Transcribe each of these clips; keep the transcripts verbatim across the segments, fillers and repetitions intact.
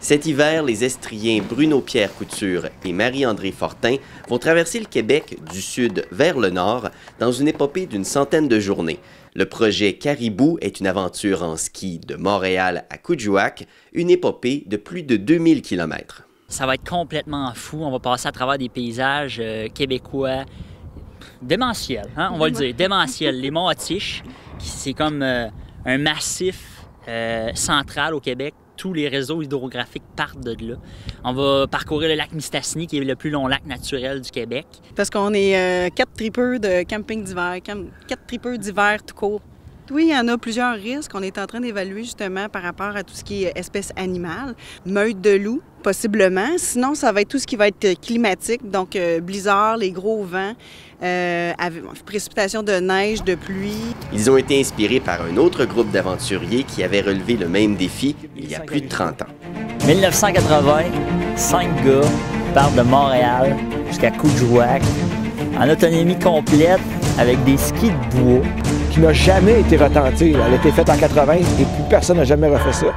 Cet hiver, les estriens Bruno-Pierre Couture et Marie-André Fortin vont traverser le Québec du sud vers le nord dans une épopée d'une centaine de journées. Le projet Caribou est une aventure en ski de Montréal à Coudjouac, une épopée de plus de deux mille kilomètres. Ça va être complètement fou. On va passer à travers des paysages euh, québécois démentiels, hein, on va le dire, démentiels. Les monts Atiche, c'est comme euh, un massif euh, central au Québec. Tous les réseaux hydrographiques partent de là. On va parcourir le lac Mistassini, qui est le plus long lac naturel du Québec. Parce qu'on est euh, quatre tripeux de camping d'hiver, quatre tripeux d'hiver tout court. Oui, il y en a plusieurs risques. On est en train d'évaluer justement par rapport à tout ce qui est espèces animales. Meute de loups, possiblement. Sinon, ça va être tout ce qui va être climatique, donc euh, blizzard, les gros vents, euh, précipitations de neige, de pluie. Ils ont été inspirés par un autre groupe d'aventuriers qui avait relevé le même défi il y a plus de trente ans. mille neuf cent quatre-vingt, cinq gars partent de Montréal jusqu'à Coudjouac en autonomie complète avec des skis de bois. Qui n'a jamais été retentie. Elle a été faite en quatre-vingt et plus personne n'a jamais refait ça.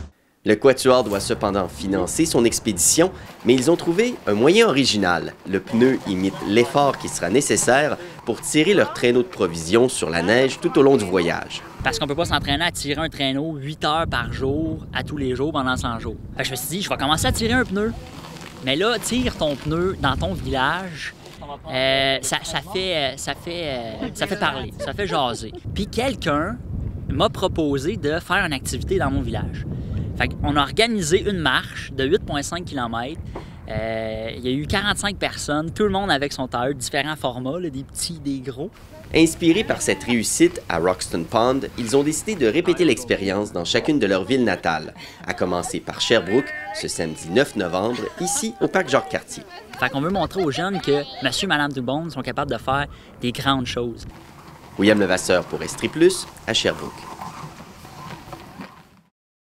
Le Quatuor doit cependant financer son expédition, mais ils ont trouvé un moyen original. Le pneu imite l'effort qui sera nécessaire pour tirer leur traîneau de provisions sur la neige tout au long du voyage. Parce qu'on ne peut pas s'entraîner à tirer un traîneau huit heures par jour, à tous les jours, pendant cent jours. Fait que je me suis dit, je vais commencer à tirer un pneu. Mais là, tire ton pneu dans ton village. Euh, ça, ça, fait, ça, fait, ça fait parler, ça fait jaser. Puis quelqu'un m'a proposé de faire une activité dans mon village. Fait qu'on a organisé une marche de huit virgule cinq kilomètres. Euh, il y a eu quarante-cinq personnes, tout le monde avec son tailleur, différents formats, là, des petits, des gros. Inspirés par cette réussite à Roxton Pond, ils ont décidé de répéter l'expérience dans chacune de leurs villes natales, à commencer par Sherbrooke, ce samedi neuf novembre, ici au parc Jacques-Cartier. Fait qu'on veut montrer aux jeunes que monsieur et madame tout le monde sont capables de faire des grandes choses. William Levasseur pour Estrie Plus, à Sherbrooke.